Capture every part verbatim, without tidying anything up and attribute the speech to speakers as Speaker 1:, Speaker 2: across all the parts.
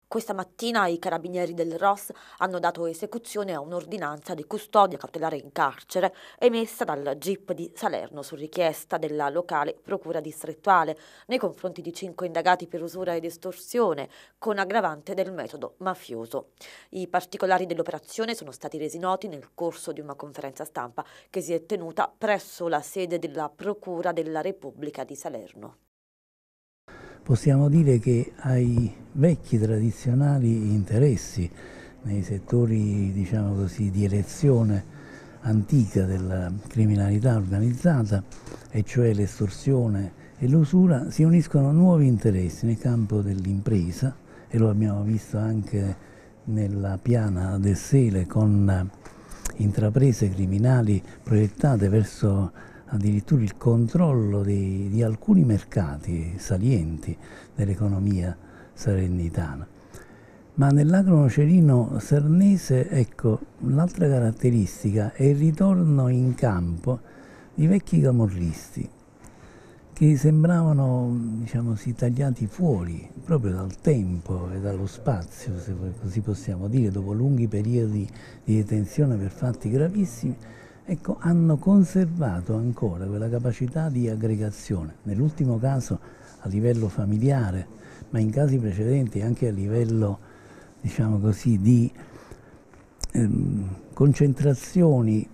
Speaker 1: Questa mattina i carabinieri del R O S hanno dato esecuzione a un'ordinanza di custodia cautelare in carcere emessa dal G I P di Salerno su richiesta della locale procura distrettuale nei confronti di cinque indagati per usura ed estorsione con aggravante del metodo mafioso. I particolari dell'operazione sono stati resi noti nel corso di una conferenza stampa che si è tenuta presso la sede della Procura della Repubblica di Salerno.
Speaker 2: Possiamo dire che ai vecchi tradizionali interessi nei settori, diciamo così, di elezione antica della criminalità organizzata, e cioè l'estorsione e l'usura, si uniscono nuovi interessi nel campo dell'impresa, e lo abbiamo visto anche nella piana del Sele con intraprese criminali proiettate verso addirittura il controllo di, di alcuni mercati salienti dell'economia salernitana. Ma nell'agro nocerino sarnese, ecco, l'altra caratteristica è il ritorno in campo di vecchi camorristi che sembravano, diciamo così, tagliati fuori proprio dal tempo e dallo spazio, se così possiamo dire, dopo lunghi periodi di detenzione per fatti gravissimi. Ecco, hanno conservato ancora quella capacità di aggregazione, nell'ultimo caso a livello familiare, ma in casi precedenti anche a livello, diciamo così, di ehm, concentrazioni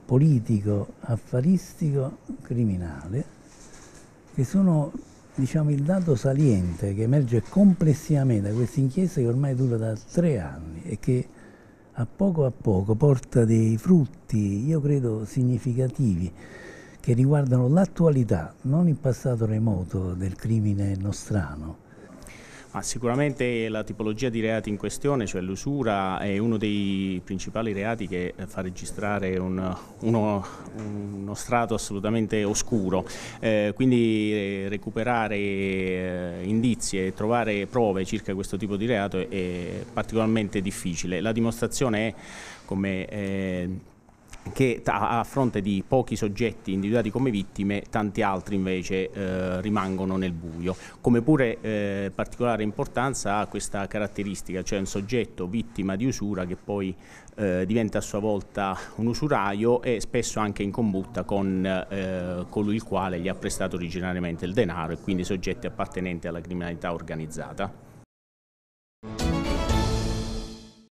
Speaker 2: politico-affaristico-criminale, che sono, diciamo, il dato saliente che emerge complessivamente da questa inchiesta che ormai dura da tre anni e che a poco a poco porta dei frutti, io credo, significativi, che riguardano l'attualità, non il passato remoto del crimine nostrano.
Speaker 3: Ma sicuramente la tipologia di reati in questione, cioè l'usura, è uno dei principali reati che fa registrare un, uno, uno strato assolutamente oscuro, eh, quindi eh, recuperare eh, indizi e trovare prove circa questo tipo di reato è, è particolarmente difficile. La dimostrazione è come eh, che a fronte di pochi soggetti individuati come vittime, tanti altri invece eh, rimangono nel buio. Come pure eh, particolare importanza ha questa caratteristica, cioè un soggetto vittima di usura che poi eh, diventa a sua volta un usuraio e spesso anche in combutta con eh, colui il quale gli ha prestato originariamente il denaro, e quindi soggetti appartenenti alla criminalità organizzata.